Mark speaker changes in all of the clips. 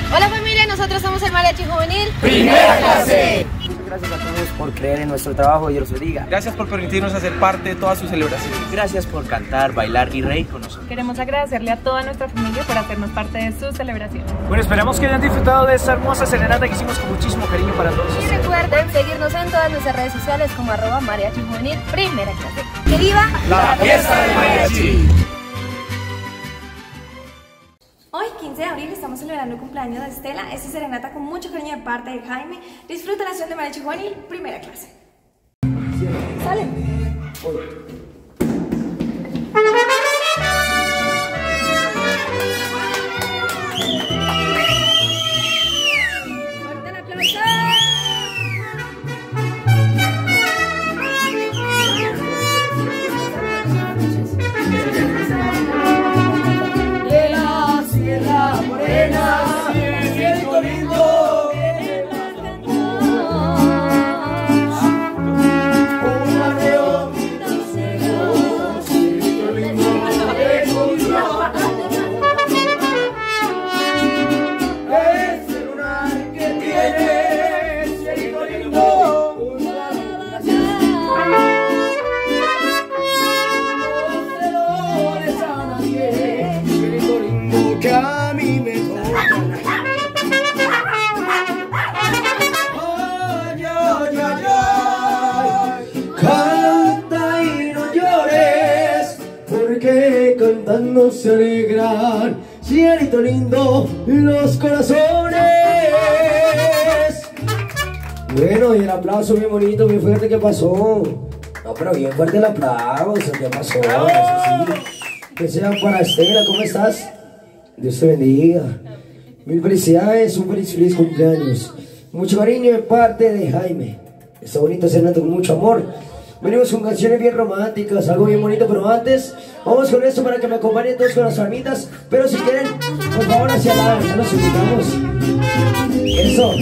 Speaker 1: Hola familia, nosotros somos el Mariachi Juvenil
Speaker 2: Primera Clase.
Speaker 3: Muchas gracias a todos por creer en nuestro trabajo, Dios los bendiga.
Speaker 4: Gracias por permitirnos hacer parte de todas sus celebraciones.
Speaker 3: Gracias por cantar, bailar y reír con nosotros.
Speaker 5: Queremos agradecerle a toda nuestra familia por hacernos parte de sus celebraciones.
Speaker 6: Bueno, esperamos que hayan disfrutado de esta hermosa serenata que hicimos con muchísimo cariño para todos
Speaker 1: y
Speaker 6: ustedes.
Speaker 1: recuerden seguirnos en todas nuestras redes sociales como @Mariachi Juvenil Primera Clase. ¡Que viva
Speaker 2: La fiesta del mariachi!
Speaker 7: Hoy, 15 de abril, estamos celebrando el cumpleaños de Estela. Esta serenata con mucho cariño de parte de Jaime. Disfruta la acción de Mariachi Juvenil Primera Clase. ¡Sale! ¡Fuerte el aplauso!
Speaker 8: Canta y no llores, porque cantando se alegran, cielito lindo, los corazones. Bueno, y el aplauso bien bonito, bien fuerte, ¿qué pasó? No, pero bien fuerte el aplauso, ¿qué pasó? Eso sí. Que sean para Estela, ¿cómo estás? Dios te bendiga. Mil felicidades, un feliz cumpleaños. Mucho cariño de parte de Jaime. Está bonito serenata con mucho amor. Venimos con canciones bien románticas, algo bien bonito, pero antes vamos con esto para que me acompañen todos con las palmitas. Pero si quieren, por favor hacia la ya los invitamos. Eso.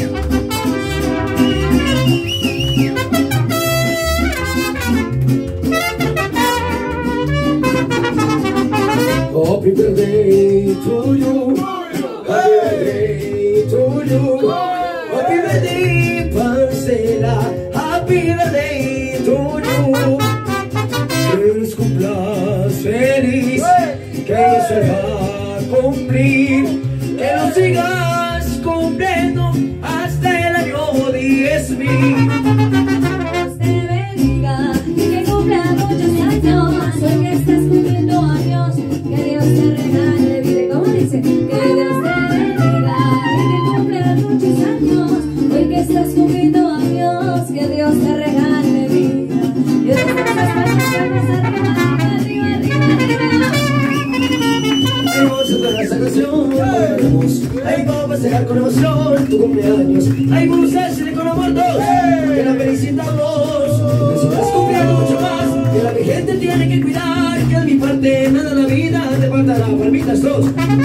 Speaker 8: Happy birthday to you. Happy birthday to you. Happy birthday, Marcela. Happy birthday to you. Que los cumplas feliz, que se va a cumplir, que lo sigas cumpliendo hasta el año 10,000.
Speaker 7: Dios te bendiga y que cumpla muchos años. Hoy que estás cumpliendo años, que Dios te regale vida. ¿Cómo dice? Que Dios te bendiga y que cumpla muchos años. Hoy que estás cumpliendo años, que Dios te regale vida. Dios te bendiga, arriba, arriba, arriba.
Speaker 8: Vamos a tocar esta canción, ahí vamos a festejar con emoción tu cumpleaños. Ahí vamos a hacerle con amor todos, que la felicitamos. Que sigas cumpliendo mucho más, que la Virgen te tiene que cuidar, que de mi parte nada en la vida te faltará, palmitas todos.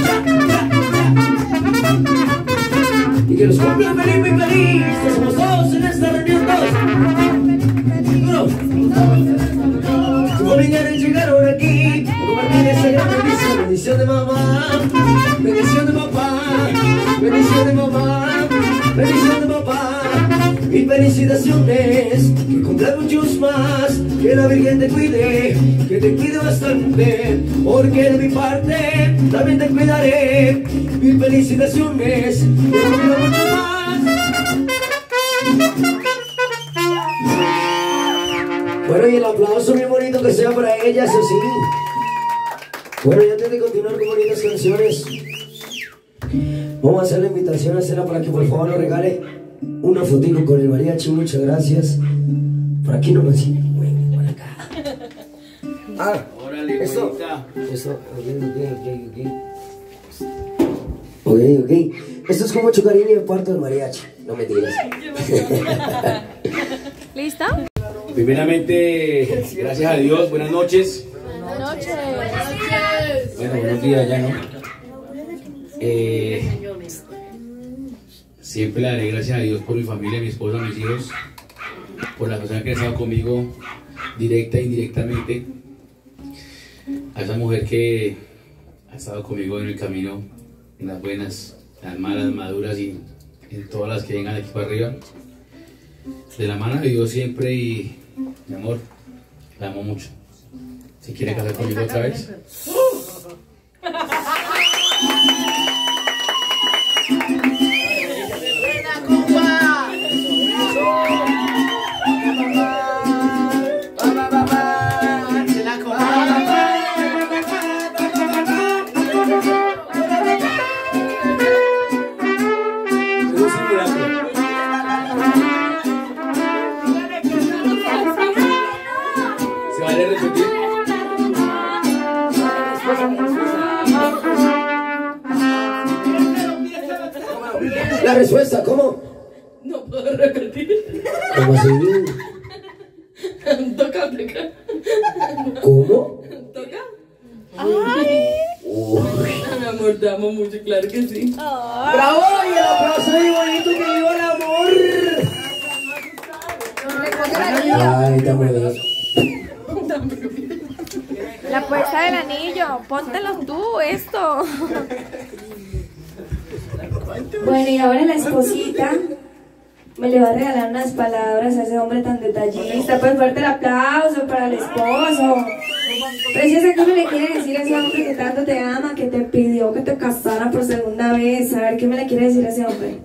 Speaker 8: Y que los cumplan feliz, muy feliz, que somos todos en esta reunión todos. Duro. Como vinieron llegaron aquí a compartir esa gran bendición. Bendición de mamá, bendición de papá, bendición de mamá, bendición de papá. Y felicitaciones, que cumplan muchos más, que la Virgen te cuide, que te cuide bastante, porque de mi parte también te cuidaré. Mil felicitaciones, que cumplan muchos más. Bueno, y el aplauso bien bonito que sea para ellas, así. Bueno, y antes de continuar con bonitas canciones, vamos a hacer la invitación a Estela para que por favor nos regale una fotito con el mariachi. Muchas gracias. Por aquí nomás, sí. Bueno, por acá. Ah, órale, esto. Ok. Esto es con mucho cariño de parte del mariachi. No me digas.
Speaker 1: ¿Listo?
Speaker 2: Primeramente, gracias a Dios, buenas noches.
Speaker 1: Buenas noches.
Speaker 2: Bueno, buenos días ya, ¿no? Siempre le daré gracias a Dios por mi familia, mi esposa, mis hijos, por la persona que ha estado conmigo directa e indirectamente, a esa mujer que ha estado conmigo en el camino, en las buenas las malas, maduras y en todas las que vengan aquí para arriba. De la mano de Dios siempre y, mi amor, la amo mucho. Si quiere casar conmigo otra vez.
Speaker 8: La respuesta, ¿cómo?
Speaker 9: No puedo repetir.
Speaker 8: ¿Cómo así?
Speaker 9: Toca.
Speaker 8: ¿Cómo?
Speaker 9: ¿Toca?
Speaker 5: ¡Ay!
Speaker 9: Mi amor, te amo mucho, claro que sí.
Speaker 8: ¡Bravo! Y el aplauso muy bonito, que viva el amor. Ay, está muy bien.
Speaker 1: La puerta del anillo, póntelo tú, esto.
Speaker 7: Bueno, y ahora la esposita me le va a regalar unas palabras a ese hombre tan detallista. Pues fuerte el aplauso para el esposo. Preciosa, ¿qué me le quiere decir a ese hombre que tanto te ama, que te pidió que te casara por segunda vez? A ver, ¿qué me le quiere decir a ese hombre?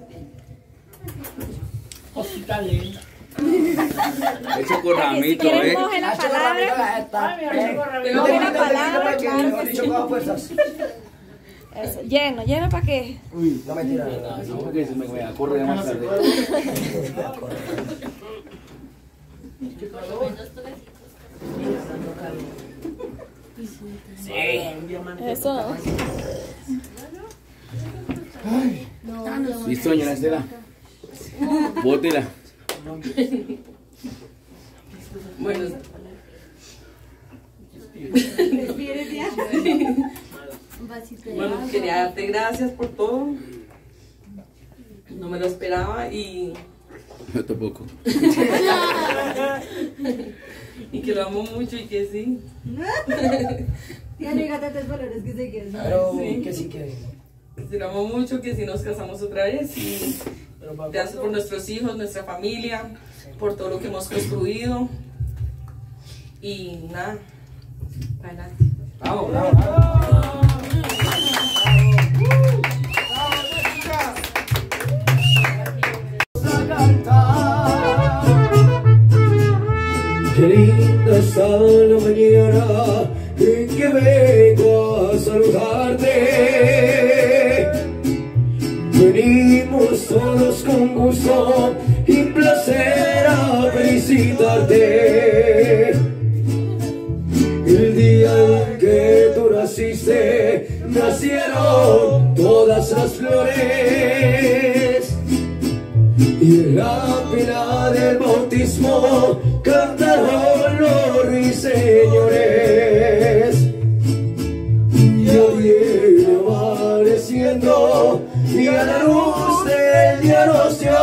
Speaker 3: Hecho corramito,
Speaker 1: Si quieres, coge la palabra. Coge la palabra, claro que sí. Eso, lleno, ¿para qué?
Speaker 8: Uy, no me tiras.
Speaker 3: No, porque se me voy a correr más tarde.
Speaker 1: Eso.
Speaker 3: Listo, doña Estela. Bótela.
Speaker 9: Bueno. Bueno, quería darte gracias por todo. No me lo esperaba y...
Speaker 2: Yo tampoco.
Speaker 9: y que lo amo mucho y que sí.
Speaker 7: Ya llegaste 3 valores que se quedan.
Speaker 8: Pero
Speaker 9: Sí.
Speaker 8: que sí que...
Speaker 9: Que lo amo mucho, que si nos casamos otra vez. Y gracias por nuestros hijos, nuestra familia, por todo lo que hemos construido. Y nada, adelante.
Speaker 8: Bravo, bravo, bravo. Qué linda está la mañana en que vengo a saludarte. Venimos todos con gusto y placer a felicitarte. El día en que tú naciste, nacieron todas las flores. Y en la pila del bautismo cantaron los ruiseñores. Ya viene amaneciendo y a la luz del día nos dio.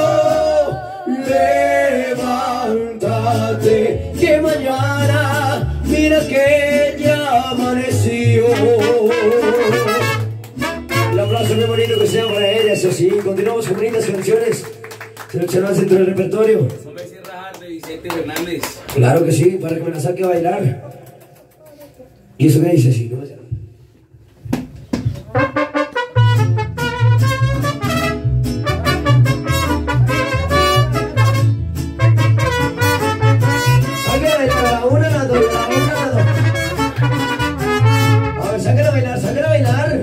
Speaker 8: Levántate que mañana mira que ya amaneció. El aplauso muy bonito que sea para ellas, así continuamos con bonitas canciones seleccionadas dentro del repertorio.
Speaker 3: Son Becerra Hart de Vicente Fernández.
Speaker 8: Claro que sí, para que me la saque a bailar. ¿Y eso qué dice así? ¿Cómo se llama? Sáquenla a bailar, una a la dos, una a la dos. A ver, sáquenla a bailar, sáquenla a bailar.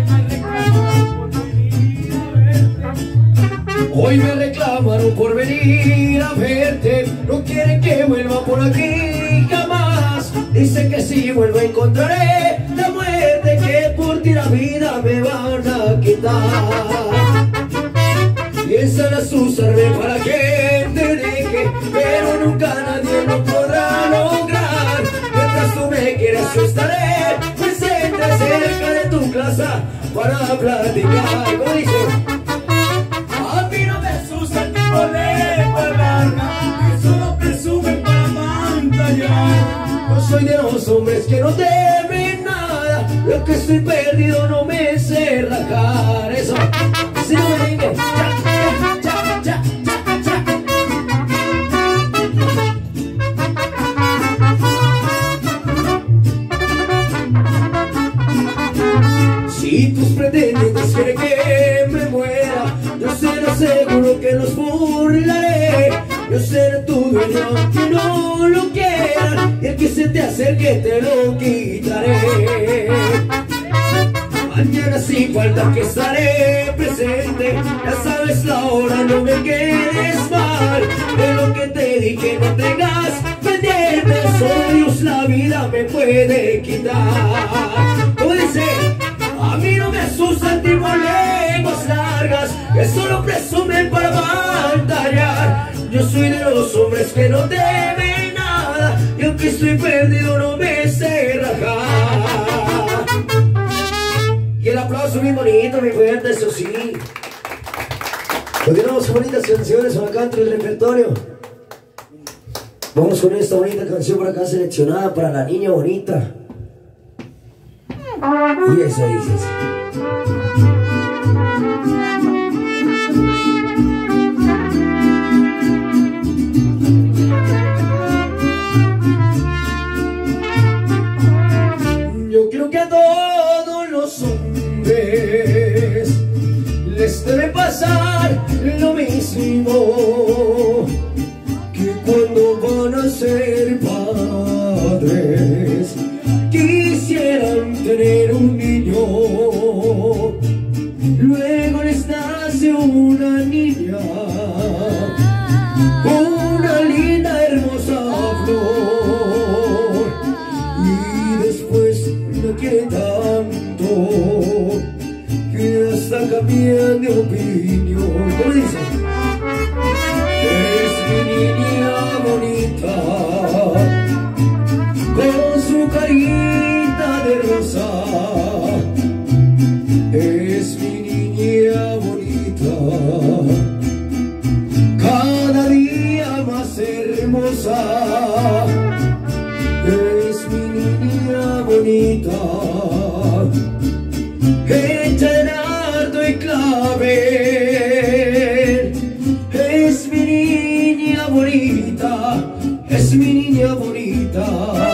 Speaker 8: Hoy me reclamaron por venir a verte. No quieren que vuelva por aquí jamás. Dicen que si vuelvo encontraré la muerte, que por ti la vida me van a quitar. Piensan asustarme para que te deje, pero nunca nadie lo podrá lograr. Mientras tú me quieras yo estaré presente cerca de tu casa para platicar. ¿Cómo dice? A mí no me asusta el tipo de palabra que solo presumen para pantallar. Yo soy de los hombres que no temen nada. Lo que estoy perdido no me sé rajar. Eso. seguro que los burlaré. Yo seré tu dueño aunque no lo quieran, y el que se te acerque te lo quitaré. Mañana sin falta que estaré presente, ya sabes la hora, no me quedes mal. De lo que te dije no tengas pendiente, solo Dios la vida me puede quitar. Como dice, a mí no me asustan tipo lenguas largas que solo presumen para batallar. Yo soy de los hombres que no temen nada, y aunque estoy perdido no me sé rajar. Y el aplauso bien bonito, muy fuerte, eso sí. Continuamos con bonitas canciones acá entre el repertorio. Vamos con esta bonita canción por acá seleccionada para la niña bonita. Y eso dice así. Yo creo que a todos los hombres les debe pasar lo mismo, que cuando van a ser padres quisieran tener un niño. Luego les nace una niña, una linda hermosa flor, y después no quiere tanto que hasta cambian de opinión. ¿Cómo dice? Es mi niña bonita, con su carita de rosa. Es mi niña bonita, cada día más hermosa. Es mi niña bonita, hecha de nardo y clavel. Es mi niña bonita, es mi niña bonita.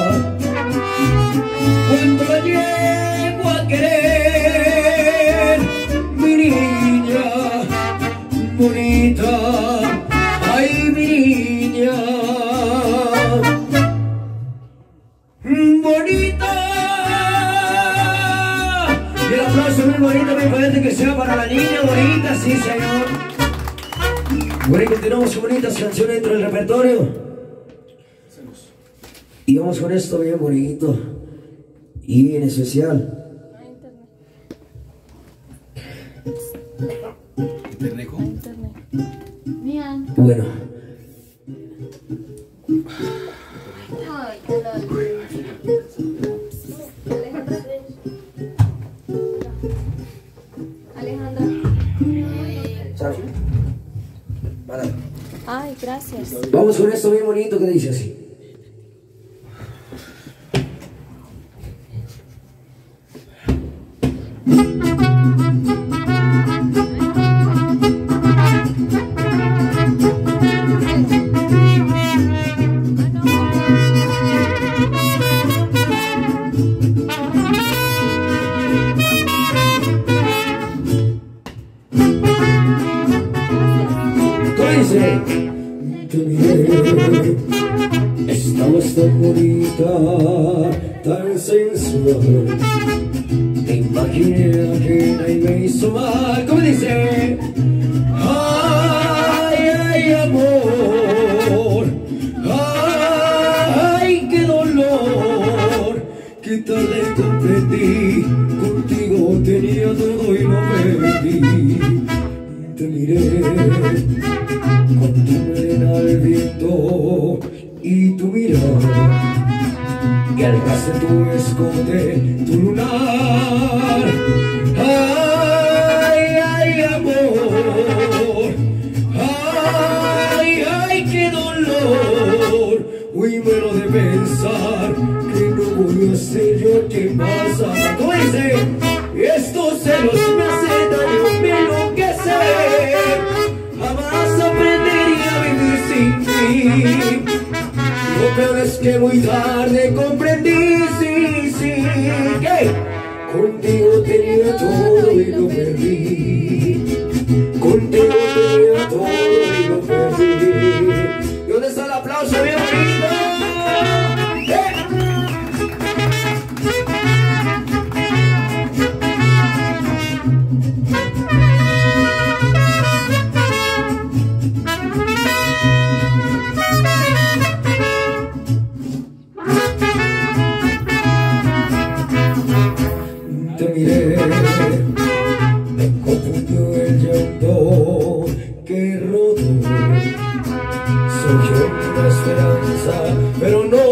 Speaker 8: Cuando la llego a querer, mi niña bonita, ay mi niña bonita. Y el aplauso muy bonito, muy fuerte, que sea para la niña bonita, sí señor. Bueno, y continuamos con bonitas canciones dentro del repertorio. Y vamos con esto bien bonito y bien especial. Bueno.
Speaker 7: Alejandra.
Speaker 1: Ay, gracias.
Speaker 8: Vamos con esto bien bonito que dice así. Te miré, estabas tan bonita, tan sensual. Te imaginé ajena y me hizo mal. ¿Cómo dice? Ay, ay, amor, ay, qué dolor. Qué tarde comprendí, contigo tenía todo y lo perdí. Te miré con tu melena al viento y tu mirada, y al caso tu escote, tu lunar. Ay, ay, amor, ay, ay, qué dolor. Uy, muero de pensar que no voy a ser yo quien pasa. ¿Cómo dice? Estos celos me hacen daño, me enloquece. Jamás aprendería a vivir sin ti. Lo peor es que muy tarde comprendí, sí, sí, que contigo tenía todo y lo perdí. Contigo tenía viento que rodó, surgió una esperanza, pero no,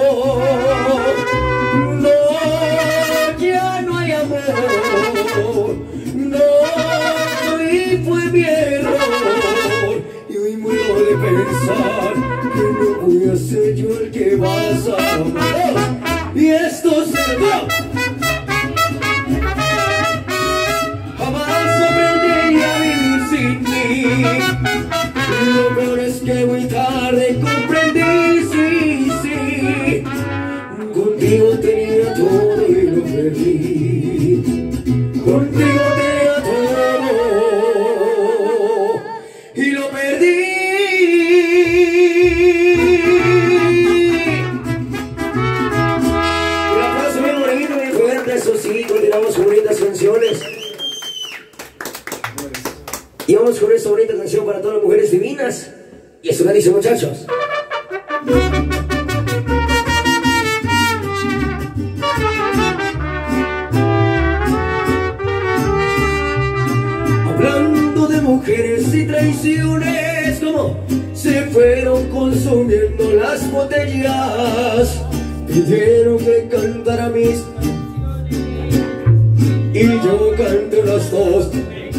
Speaker 8: ya no hay amor, no, y fue mi error, y hoy muero de pensar que no voy a ser yo el que vas a amar, y esto se va. Lo peor es que muy tarde comprendí, sí, contigo tenía todo y lo perdí, contigo tenía todo y lo perdí. Un aplauso bien bonito, bien fuerte, eso sí, continuamos con bonitas canciones. Y vamos con esta bonita canción para todas las mujeres divinas. Y eso que dice, muchachos. Hablando de mujeres y traiciones, como se fueron consumiendo las botellas, pidieron que cantara mis y yo canto las dos.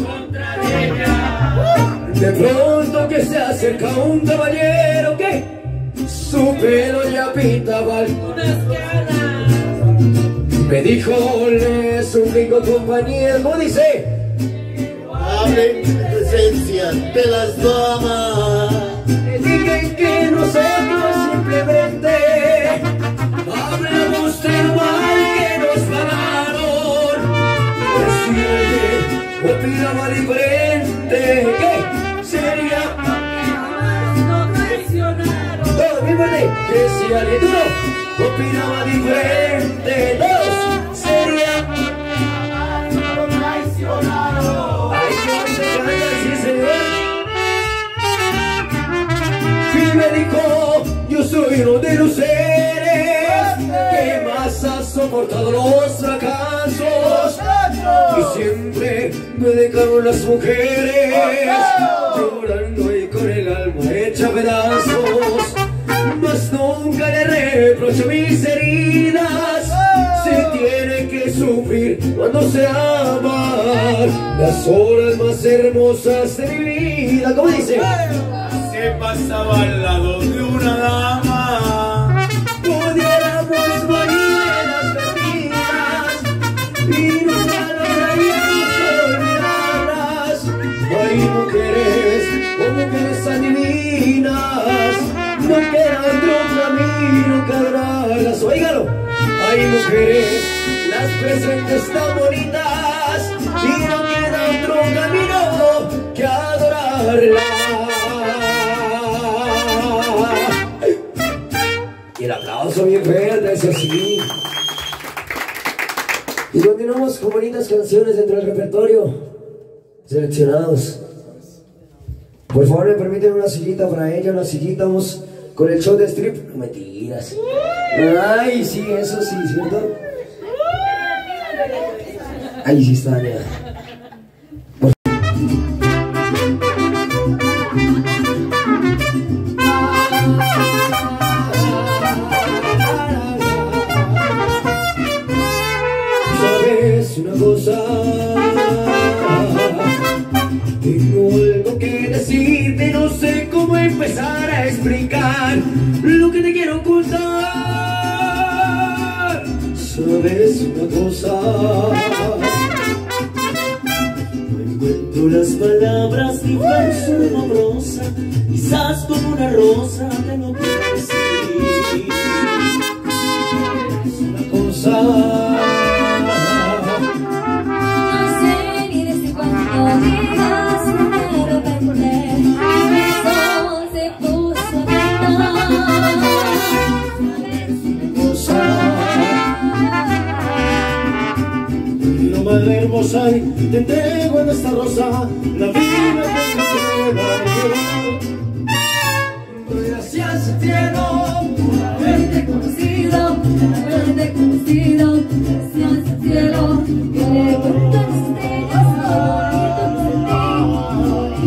Speaker 8: De pronto que se acerca un caballero que su pelo ya pintaba algunas canas. Me dijo, le suplico compañía, ¿cómo dice?
Speaker 10: Abre mi presencia de las damas.
Speaker 8: Le dije que nosotros simplemente hablamos del mal que nos pagaron. Pues si alguien opinaba diferente, ¿qué? Sería no traicionaron. Todos mi fuerte. Que si alguien duro opinaba diferente, todos sería no traicionaron. Ay, sí, señor. Y me dijo, yo soy uno de los seres que más ha soportado los fracasos. Y siempre me dejaron las mujeres llorando y con el alma hecha pedazos. Mas nunca le reprocho mis heridas. Se tiene que sufrir cuando se ama. Las horas más hermosas de mi vida, ¿cómo dice?
Speaker 10: Se pasaba al lado de una dama.
Speaker 8: Pudiéramos morir en las perdidas y nunca lograríamos olvidarlas. Hay mujeres, o mujeres adivinas, no queda otro camino que adorarlas. Oígalo, hay mujeres, las presentes tan bonitas, y no queda otro camino que adorarlas. Y el aplauso bien fuerte, es así. Y continuamos con bonitas canciones dentro del repertorio seleccionados. Por favor, me permiten una sillita para ella, una sillita. Vamos con el show de strip. Mentiras. Ay, sí, eso sí, ¿cierto? Ahí sí está, ya. ¿Sabes una cosa? Tengo algo que decirte, no sé cómo empezar a explicar lo que te quiero ocultar. ¿Sabes una cosa? No encuentro las palabras ni falso una prosa, quizás como una rosa te lo puedo decir. ¿Sabes una cosa?
Speaker 10: Hermosa, y te entrego en esta rosa la vida que me pueda llevar.
Speaker 8: Gracias al cielo por haberte conocido, gracias al cielo que le cuento las estrellas,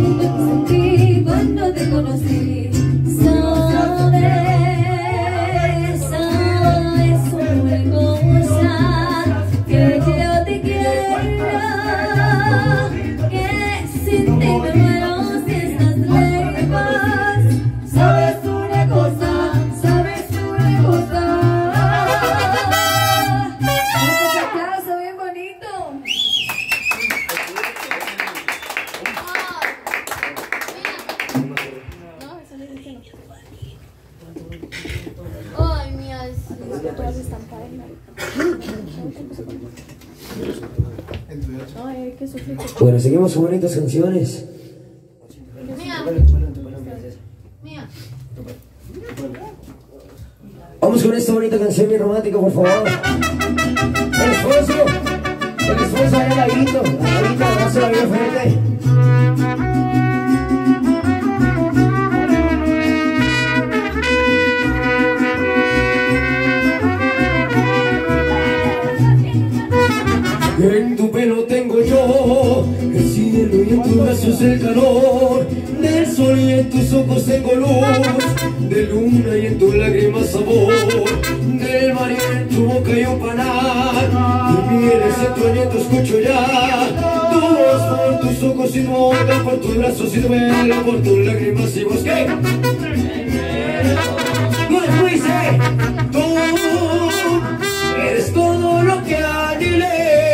Speaker 8: Bueno, seguimos con bonitas canciones. Vamos con esta bonita canción bien romántica, por favor. El esposo ahí al ladito, abrazo bien fuerte. En tu pelo tengo yo el cielo y en tus brazos el calor del sol y en tus ojos tengo luz de luna y en tus lágrimas sabor del mar y en tu boca hay un panal de mieles en tu aliento escucho ya tu voz por tus ojos y tu boca por tus brazos y tu velo por tus lágrimas y vos ¿qué? No es dice tú eres todo lo que anhelé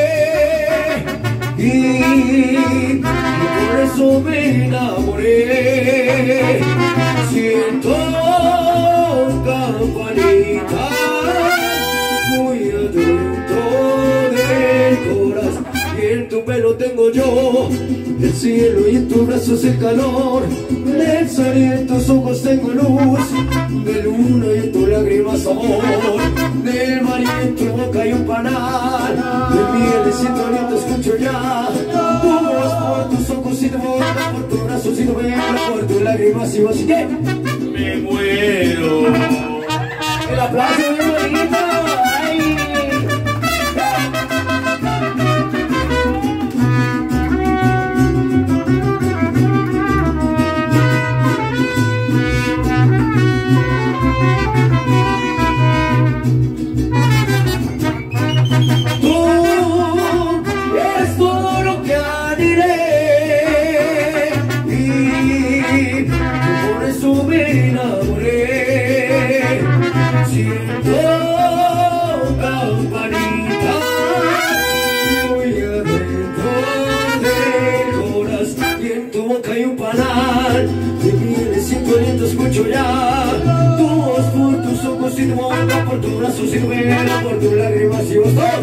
Speaker 8: y por eso me enamoré. Siento campanita muy adentro del corazón y en tu pelo tengo yo el cielo y en tus brazos el calor del sol y en tus ojos tengo luz de luna y en tus lágrimas amor del mar y en tu boca hay un panal de miel y siento aliento escucho ya tu voz por tus ojos y tu boca por tus brazos y tu vela por tus lágrimas y vos y qué me muero el aplauso bien bonito ay. Escucho ya tu voz por tus ojos y tu boca por tus brazos y tu vela por tus lágrimas y vos todos.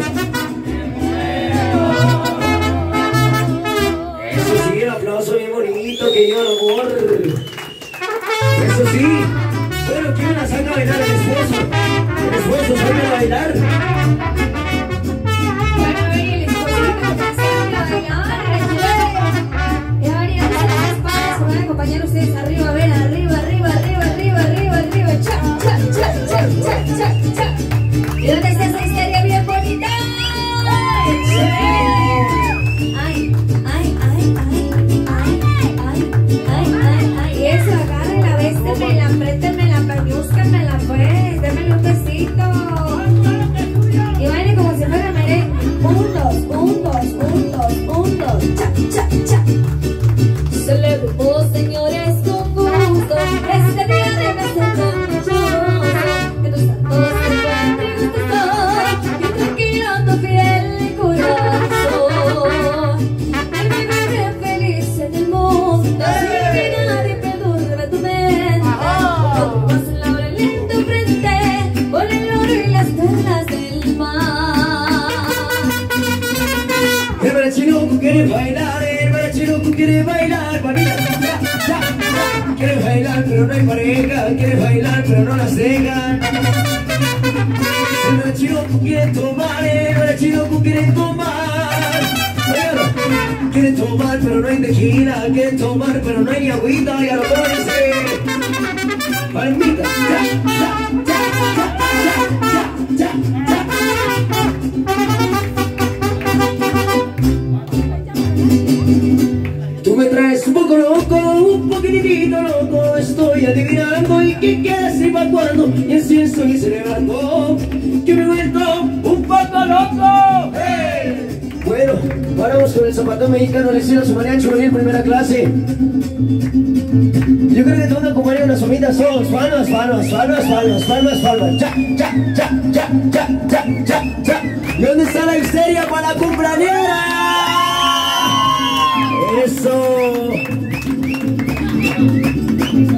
Speaker 8: Eso sí, el aplauso bien bonito que lleva el amor. Eso sí, bueno, ¿quién la saca a bailar? El esposo. El esposo sabe bailar.
Speaker 7: Bueno, a ver, el esposo que saca a bailar. Y a ver, ya están las espadas, van a acompañar ustedes arriba, a ver, arriba. Cha, cha, cha, cha, cha, cha, cha. ¿Y dónde está esa histeria bien bonita? Ay, ay, ay, ay, ay, ay, ay, ay. Y eso, agárrenla, béstenmela, apriétenmela, permiúscanmela, pues, démenle un besito. Y bailen como si fuera merengue. Juntos, cha, cha, cha. Celebremos, señores, con gusto este día de nuestro que tus santos se encuentren gustosos y tranquilo tu fiel corazón y vivir feliz en el mundo sin que nadie perturbe tu mente con tu voz en la en tu frente con el oro y las perlas del mar.
Speaker 8: El barachinoco quiere bailar, el barachinoco quiere bailar, quiere bailar pero no hay pareja, quiere bailar pero no las dejan. El barachinoco quiere tomar, el barachinoco quiere tomar. Quiere tomar pero no hay tequila, quiere tomar pero no hay agüita, ya lo conoce. Palmita, tú me traes un poco loco, un poquitito loco, estoy adivinando y qué quieres y para cuándo, y así estoy celebrando que me he vuelto un poco loco. ¡Hey! Bueno, paramos con el zapatón mexicano, le hicieron su mariachi en primera clase. Yo creo que te van a acompañar unas somitas todos, palmas, cha, cha, cha, cha, cha, cha, cha, cha. ¿Y dónde está la histeria para la cumpleañera? Eso.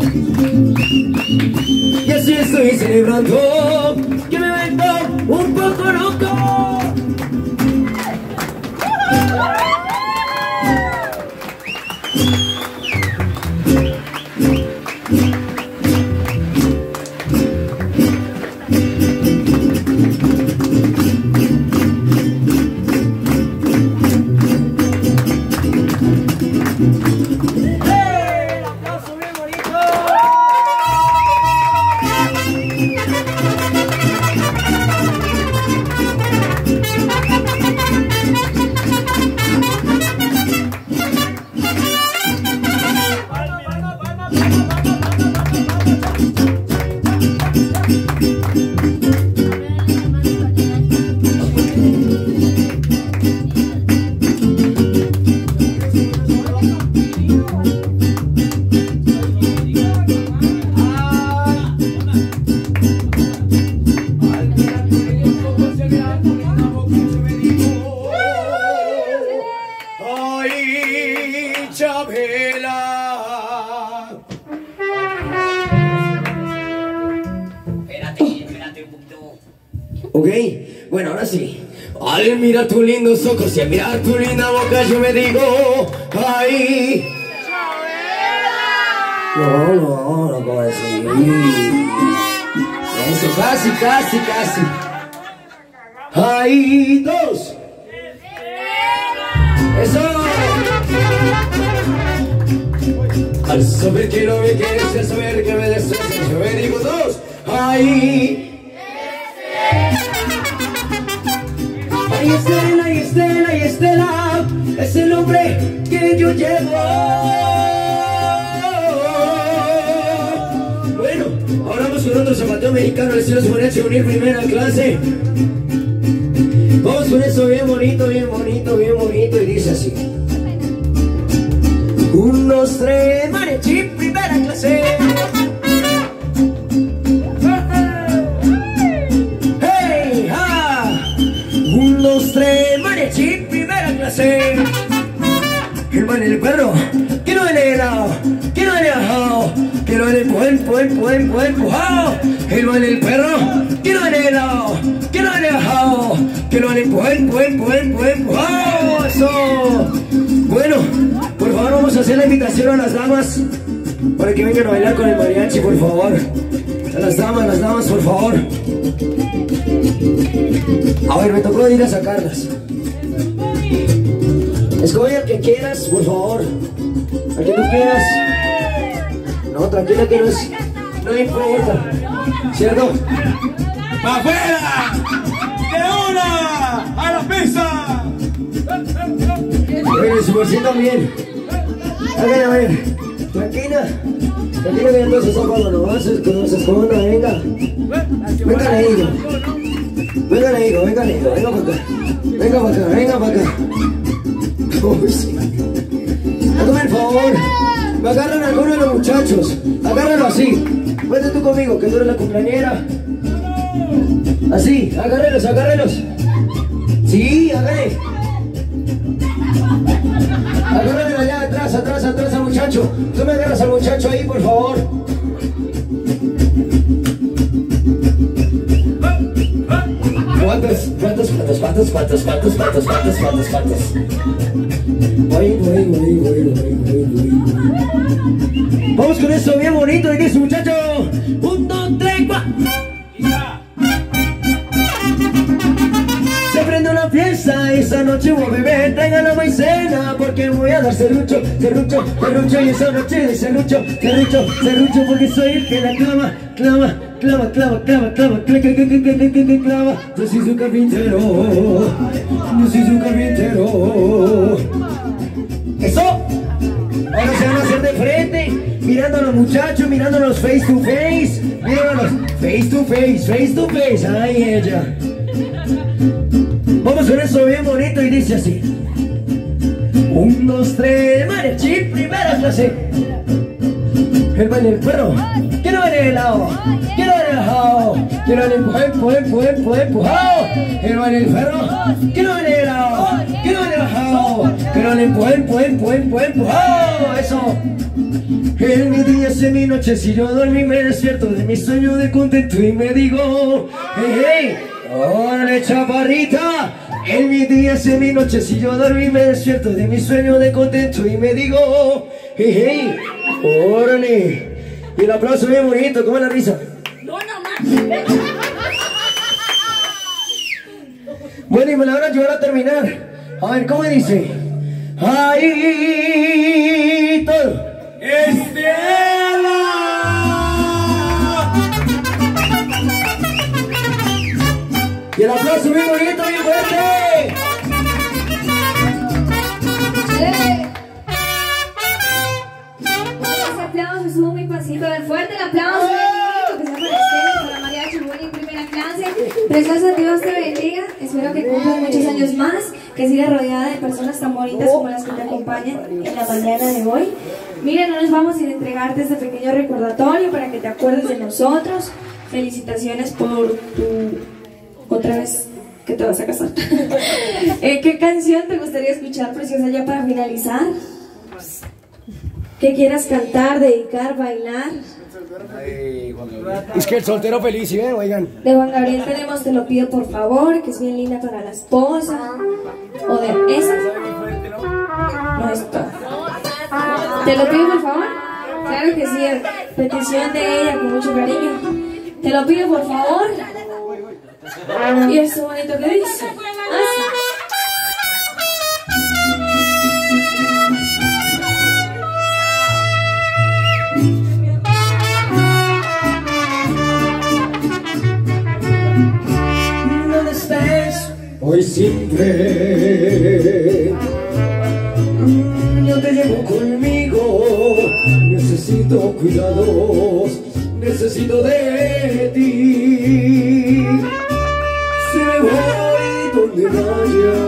Speaker 8: Y así estoy celebrando que me meto un poco Ok, bueno, ahora sí. Al mirar tus lindos ojos y al mirar tu linda boca yo me digo, ay. No, como así. Eso, casi. Ay, dos. Eso. Al saber que no me quieres, al saber que me destrozas, yo me digo dos. Ay. Ay, Estela, es el nombre que yo llevo. Bueno, ahora vamos con otro zapateo mexicano, el estilo se unir primera clase. Vamos con eso bien bonito, y dice así. 1, 2, 3, mariachi, primera clase. Hey, ha. 1, 2, 3, mariachi, primera clase. El man el perro, que no viene helado, que no viene ajao, que no viene empujado. El man el perro, que no viene helado, que no viene ajao, que no viene empujado. Eso. Bueno, por favor vamos a hacer la invitación a las damas para que vengan a bailar con el mariachi, por favor. A las damas, por favor. A ver, me tocó ir a sacarlas. Escoge al que quieras, por favor. Al que tú quieras. No, tranquila que no importa. ¿Cierto?
Speaker 10: ¡Pa' afuera! ¡De una! ¡A la pizza!
Speaker 8: Oye, su bolsito también. A ver. Tranquila que entonces son cuando no se esconda, venga. Venga para acá. Uy, sí. Hágame el favor. Me agarran a alguno de los muchachos. Agárralo así. Vete tú conmigo, que tú eres la cumpleañera. Así, agárrelos. Sí, agárrale. Agárrale allá atrás al muchacho. Tú me agarras al muchacho ahí, por favor. ¿Cuántos? Voy. Vamos con eso bien bonito y dice muchacho. 1, 2, 3, 4. Se prende una fiesta esa noche, voy a beber, traigan la maicena porque voy a dar serrucho. Y esa noche de serrucho, porque soy el que la clava. Yo soy su carpintero. Eso. Ahora se van a hacer de frente, mirando a los muchachos, mirándolos face to face. Míralos, face to face. Ay, ella. Vamos con eso bien bonito y dice así. 1, 2, 3, mariachi, primera clase. El baile del perro, que no viene helado, que no viene ajao, que no viene empujado. El baile del perro, que no viene helado, que no viene ajao, que no viene empujado. Eso. En mi día, en mi noche, si yo dormí me despierto de mi sueño de contento y me digo, hey, órale chaparrita. En mi día, en mi noche, si yo dormí me despierto de mi sueño de contento y me digo, hey, órale. Y el aplauso bien bonito, ¿cómo es la risa? Bueno, y me la van a ayudar a terminar. A ver, ¿cómo dice? Ahí todo.
Speaker 10: ¡Estela!
Speaker 8: Y el aplauso bien bonito, bien fuerte.
Speaker 7: Ese aplauso estuvo muy pasito. A ver, fuerte el aplauso, bien bonito, que sea para Estela, para Mariachi, muy en primera clase. Preciosa, Dios te bendiga. Espero que cumplan muchos años más. que sigas rodeada de personas tan bonitas como las que te acompañan en la mañana de hoy. Mira, no nos vamos a ir a entregarte este pequeño recordatorio para que te acuerdes de nosotros. Felicitaciones por tu... otra vez que te vas a casar. ¿Qué canción te gustaría escuchar, preciosa, ya para finalizar? ¿Qué quieras cantar, dedicar, bailar?
Speaker 8: Es que el soltero feliz, ¿sí ven? Oigan.
Speaker 7: De Juan Gabriel tenemos Te lo pido por favor, que es bien linda para la esposa. O de esa. No está. Te lo pido por favor. Claro que sí, petición de ella con mucho cariño. Te lo pido por favor. Y eso bonito que dice. Así.
Speaker 8: ¿Dónde estés? Hoy siempre yo te llevo conmigo. Necesito cuidados, necesito de ti. Si me voy donde vaya,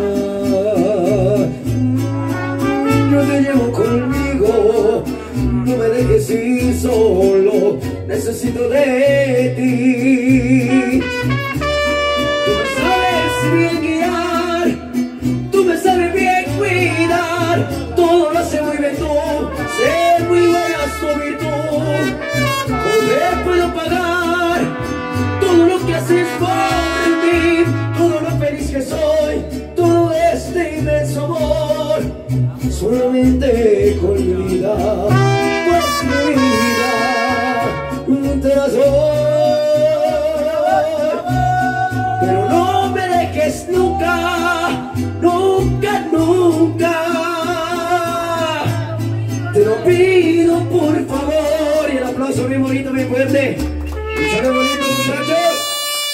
Speaker 8: yo te llevo conmigo. No me dejes ir solo, necesito de ti. Tú me sabes bien guiar, tú me sabes bien cuidar. Todo lo hace muy bien tú, sé muy buena tu virtud. Poder puedo pagar todo lo que haces por mí, todo lo feliz que soy, todo este inmenso amor. Solamente con mi vida, pues mi vida te la doy. Pero no me dejes nunca, nunca, nunca. Te lo pido por favor. Y el aplauso bien bonito, bien fuerte. Muchachos bonitos, muchachos.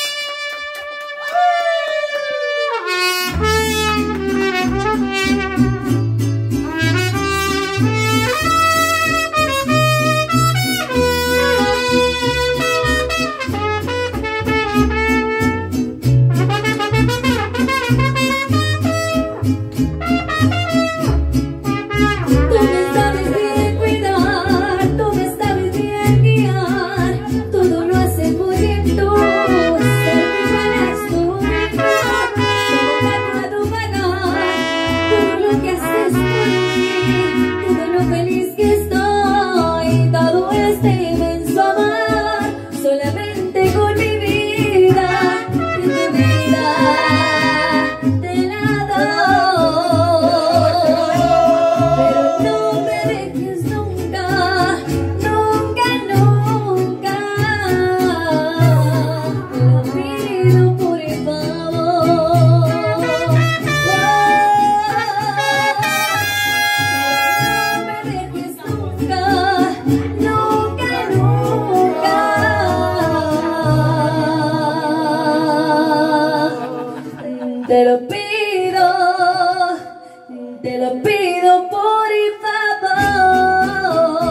Speaker 7: Te lo pido por favor,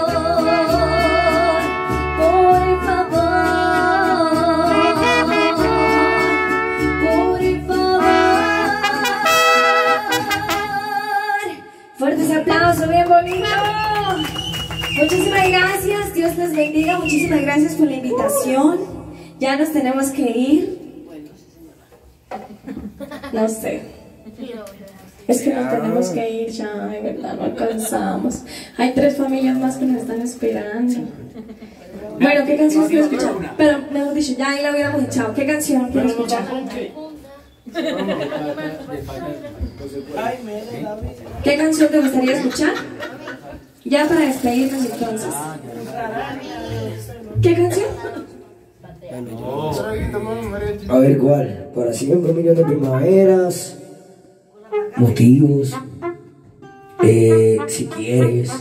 Speaker 7: por favor, por favor. Fuertes aplausos, bien bonito. Muchísimas gracias, Dios les bendiga. Muchísimas gracias por la invitación. Ya nos tenemos que ir. No sé. Es que nos tenemos que ir ya, de verdad, no alcanzamos. Hay 3 familias más que nos están esperando. Bueno, ¿qué canción quiero escuchar? Pero, mejor dicho, ya ahí la hubiéramos echado. ¿Qué canción quiero escuchar? ¿Qué canción te gustaría escuchar? Ya para despedirnos entonces. ¿Qué canción?
Speaker 8: A ver cuál. Para siempre, un millón de primaveras. Motivos. Si quieres.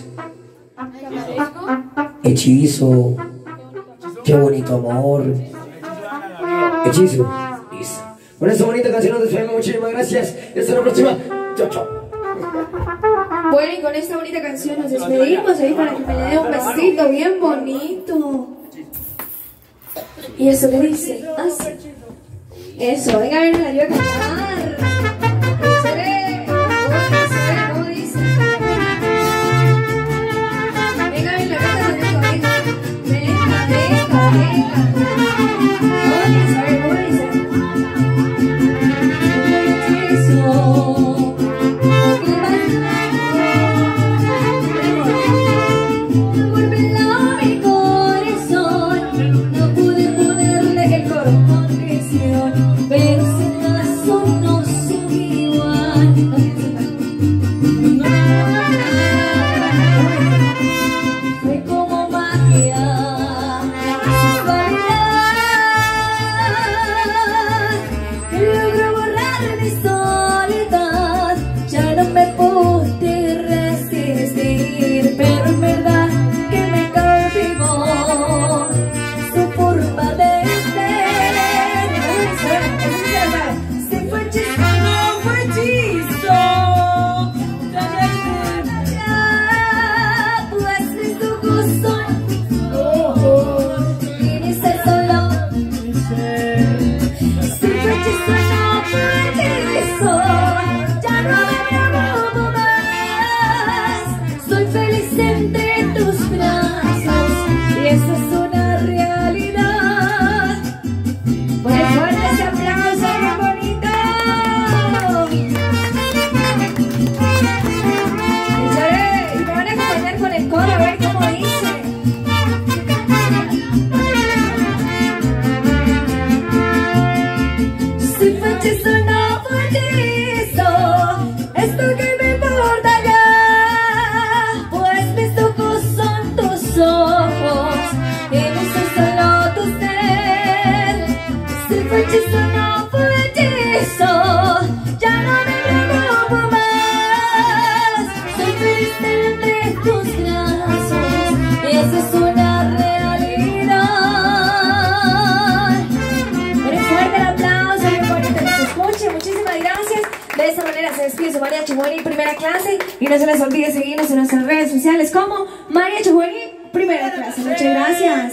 Speaker 8: Hechizo. Qué bonito amor. Hechizo. Listo. Con esta bonita canción nos despedimos. Muchísimas gracias. Hasta la próxima. Chao, chao.
Speaker 7: Bueno, y con esta bonita canción nos despedimos ahí para que me le dé un besito bien bonito. ¿Y eso qué dice? Así. Eso, venga, venga, la ayuda a cantar. como dice. Si fue hechizo no fue hechizo, esto que me importa ya, pues mis ojos son tus ojos y mis ojos solo tu ser. Si fue hechizo no fue hechizo, ya no me preocupo más. Soy feliz entre tus brazos y esa es una realidad. Muy fuerte el aplauso, muy bonito que se escuche. Muchísimas gracias. De esta manera se despide su Mariachi Juvenil Primera Clase y no se les olvide seguirnos en nuestras redes sociales como Mariachi Juvenil Primera Clase. Muchas gracias.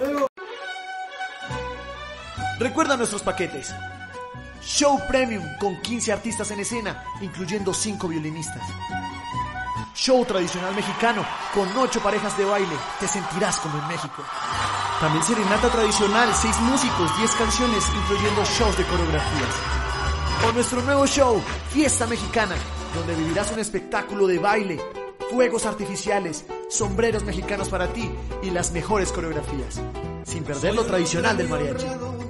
Speaker 6: Recuerda nuestros paquetes. Show Premium con 15 artistas en escena, incluyendo 5 violinistas. Show tradicional mexicano con 8 parejas de baile. Te sentirás como en México. También serenata tradicional, 6 músicos, 10 canciones, incluyendo shows de coreografías. O nuestro nuevo show, Fiesta Mexicana, donde vivirás un espectáculo de baile, fuegos artificiales, sombreros mexicanos para ti y las mejores coreografías, sin perder lo tradicional del mariachi.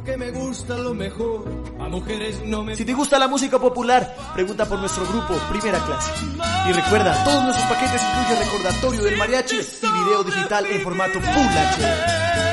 Speaker 6: Si te gusta la música popular, pregunta por nuestro grupo Primera Clase. Y recuerda, todos nuestros paquetes incluyen recordatorio del mariachi y video digital en formato Full HD.